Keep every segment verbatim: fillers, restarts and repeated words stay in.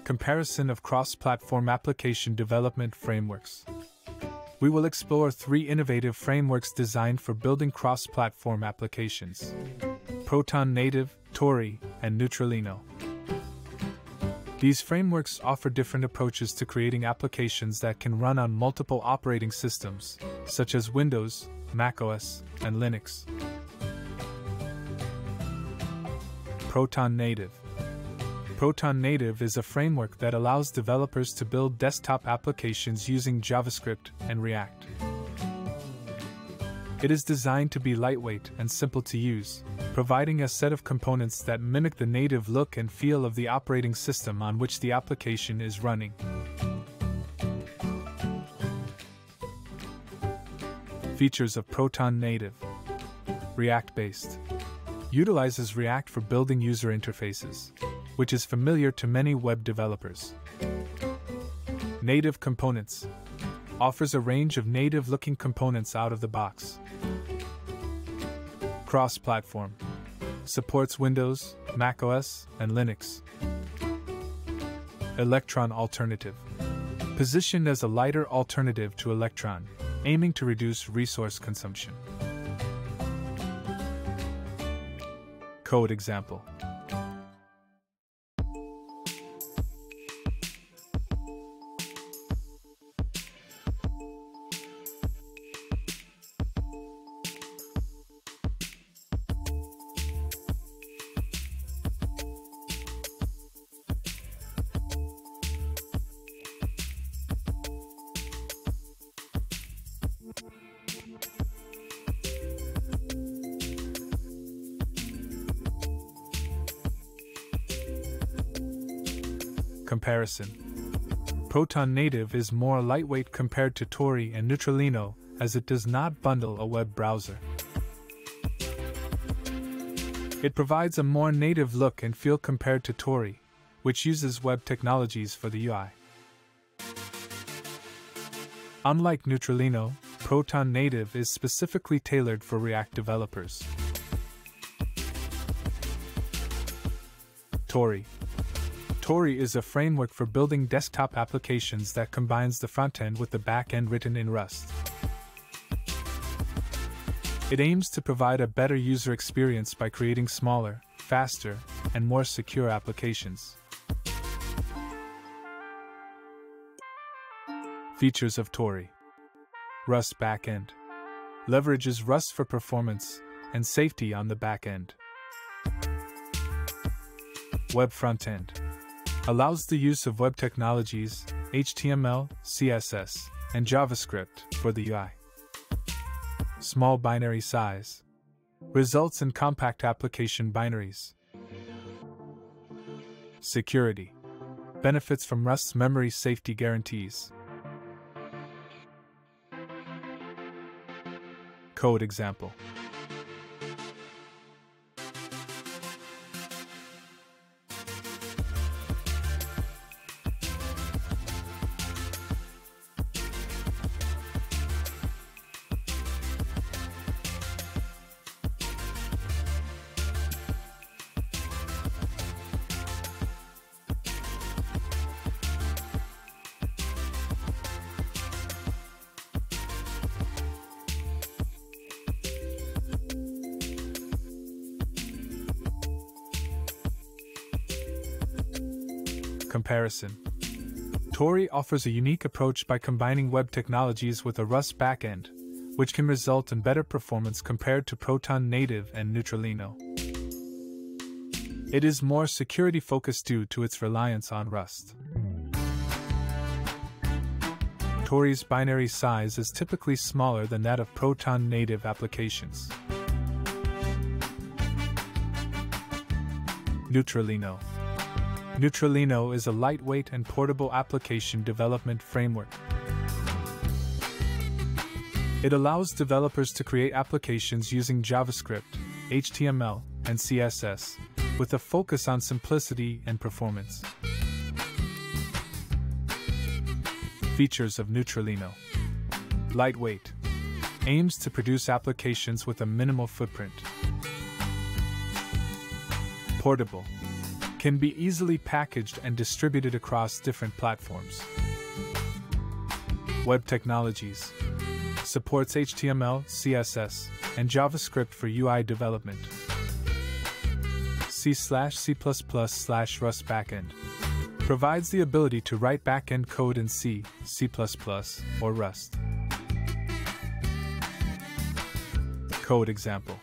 Comparison of cross-platform application development frameworks. We will explore three innovative frameworks designed for building cross-platform applications: Proton Native, Tauri, and Neutralino. These frameworks offer different approaches to creating applications that can run on multiple operating systems, such as Windows, macOS, and Linux. Proton Native. Proton Native is a framework that allows developers to build desktop applications using JavaScript and React. It is designed to be lightweight and simple to use, providing a set of components that mimic the native look and feel of the operating system on which the application is running. Features of Proton Native. React-based. Utilizes React for building user interfaces, which is familiar to many web developers. Native components. Offers a range of native-looking components out of the box. Cross-platform. Supports Windows, macOS, and Linux. Electron alternative. Positioned as a lighter alternative to Electron, aiming to reduce resource consumption. Code example. Comparison. Proton Native is more lightweight compared to Tauri and Neutralino, as it does not bundle a web browser. It provides a more native look and feel compared to Tauri, which uses web technologies for the U I. Unlike Neutralino, Proton Native is specifically tailored for React developers. Tauri. Tauri is a framework for building desktop applications that combines the front-end with the back-end written in Rust. It aims to provide a better user experience by creating smaller, faster, and more secure applications. Features of Tauri. Rust backend. Leverages Rust for performance and safety on the backend. Web frontend. Allows the use of web technologies, H T M L, C S S, and JavaScript for the U I. Small binary size. Results in compact application binaries. Security. Benefits from Rust's memory safety guarantees. Code example. Comparison. Tauri offers a unique approach by combining web technologies with a Rust backend, which can result in better performance compared to Proton Native and Neutralino. It is more security-focused due to its reliance on Rust. Tauri's binary size is typically smaller than that of Proton Native applications. Neutralino. Neutralino is a lightweight and portable application development framework. It allows developers to create applications using JavaScript, H T M L, and C S S, with a focus on simplicity and performance. Features of Neutralino. Lightweight. Aims to produce applications with a minimal footprint. Portable. can be easily packaged and distributed across different platforms. Web Technologies supports H T M L, C S S, and JavaScript for U I development. C slash C plus plus slash Rust backend provides the ability to write backend code in C, C plus plus, or Rust. Code example.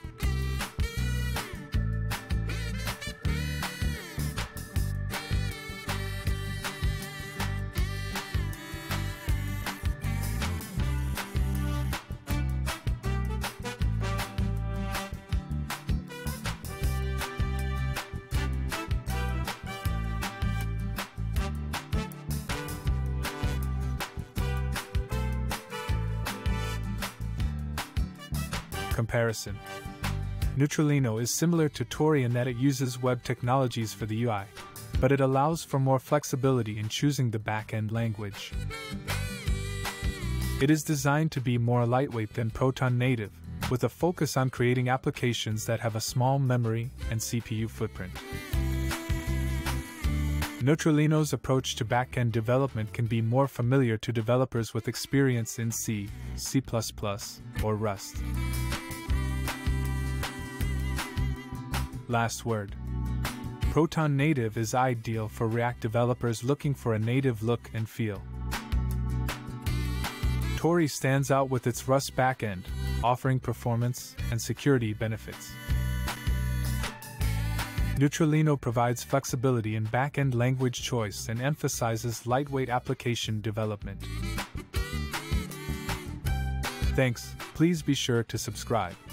Comparison. Neutralino is similar to Tauri in that it uses web technologies for the U I, but it allows for more flexibility in choosing the back-end language. It is designed to be more lightweight than Proton Native, with a focus on creating applications that have a small memory and C P U footprint. Neutralino's approach to back-end development can be more familiar to developers with experience in C, C plus plus, or Rust. Last word. Proton Native is ideal for React developers looking for a native look and feel. Tauri stands out with its Rust backend, offering performance and security benefits. Neutralino provides flexibility in backend language choice and emphasizes lightweight application development. Thanks, please be sure to subscribe.